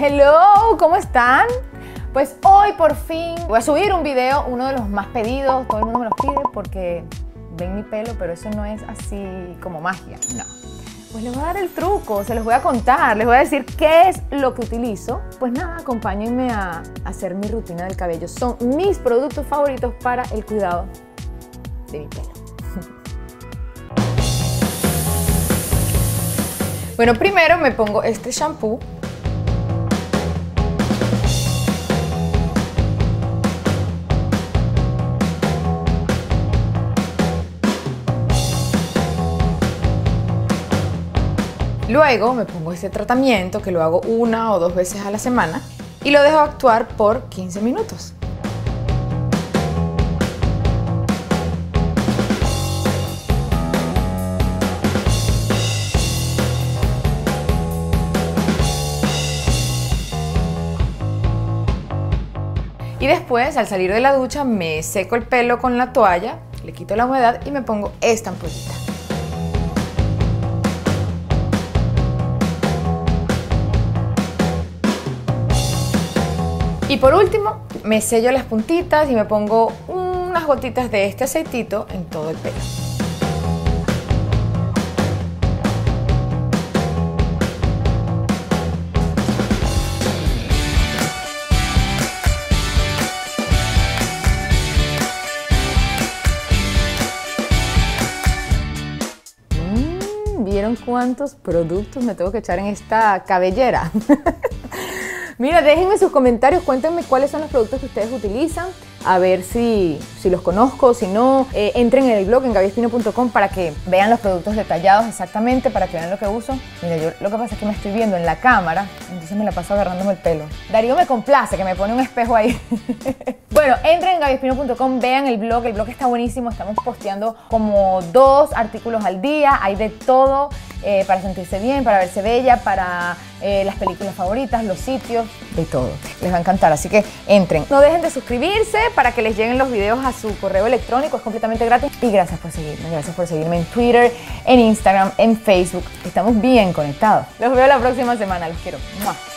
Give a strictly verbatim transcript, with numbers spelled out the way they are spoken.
Hello, ¿cómo están? Pues hoy por fin voy a subir un video, uno de los más pedidos, todo el mundo me los pide porque ven mi pelo, pero eso no es así como magia, no. Pues les voy a dar el truco, se los voy a contar, les voy a decir qué es lo que utilizo. Pues nada, acompáñenme a hacer mi rutina del cabello. Son mis productos favoritos para el cuidado de mi pelo. Bueno, primero me pongo este shampoo. Luego me pongo este tratamiento que lo hago una o dos veces a la semana y lo dejo actuar por quince minutos. Y después, al salir de la ducha, me seco el pelo con la toalla, le quito la humedad y me pongo esta ampollita. Y por último, me sello las puntitas y me pongo unas gotitas de este aceitito en todo el pelo. Mm, ¿vieron cuántos productos me tengo que echar en esta cabellera? Mira, déjenme sus comentarios, cuéntenme cuáles son los productos que ustedes utilizan, a ver si, si los conozco, si no, eh, entren en el blog en gaby espino punto com para que vean los productos detallados exactamente, para que vean lo que uso. Mira, yo lo que pasa es que me estoy viendo en la cámara, entonces me la paso agarrándome el pelo. Darío me complace, que me pone un espejo ahí. Bueno, entren en gaby espino punto com, vean el blog, el blog está buenísimo, estamos posteando como dos artículos al día, hay de todo. Eh, para sentirse bien, para verse bella, para eh, las películas favoritas, los sitios, de todo. Les va a encantar, así que entren. No dejen de suscribirse para que les lleguen los videos a su correo electrónico, es completamente gratis. Y gracias por seguirme, gracias por seguirme en Twitter, en Instagram, en Facebook. Estamos bien conectados. Los veo la próxima semana, los quiero. ¡Mua!